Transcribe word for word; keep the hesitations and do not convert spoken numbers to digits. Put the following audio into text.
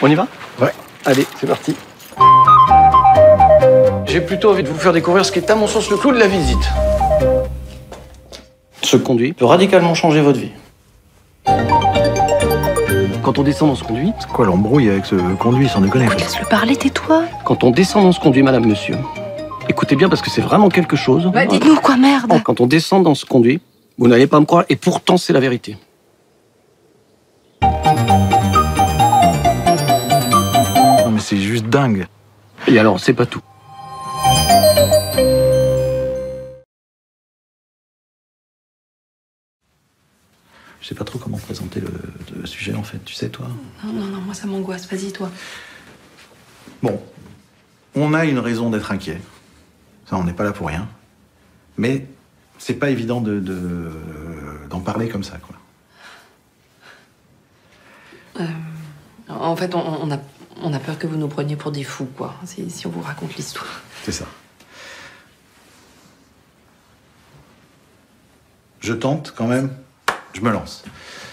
On y va? Ouais. Allez, c'est parti. J'ai plutôt envie de vous faire découvrir ce qui est à mon sens le clou de la visite. Ce conduit peut radicalement changer votre vie. Quand on descend dans ce conduit... C'est quoi l'embrouille avec ce conduit, sans déconner? Écoute, laisse-le parler, tais-toi. Quand on descend dans ce conduit, madame, monsieur, écoutez bien parce que c'est vraiment quelque chose. Bah, dites-nous quoi, merde. Quand on descend dans ce conduit, vous n'allez pas me croire, et pourtant c'est la vérité. Non mais c'est juste dingue. Et alors, c'est pas tout. Je sais pas trop comment présenter le, le sujet en fait, tu sais toi. Non, non, non, moi ça m'angoisse, vas-y toi. Bon, on a une raison d'être inquiet. Ça, on n'est pas là pour rien. Mais c'est pas évident de, de, d'en parler comme ça, quoi. Euh, en fait, on, on, a, on a peur que vous nous preniez pour des fous, quoi, si, si on vous raconte l'histoire. C'est ça. Je tente quand même, je me lance.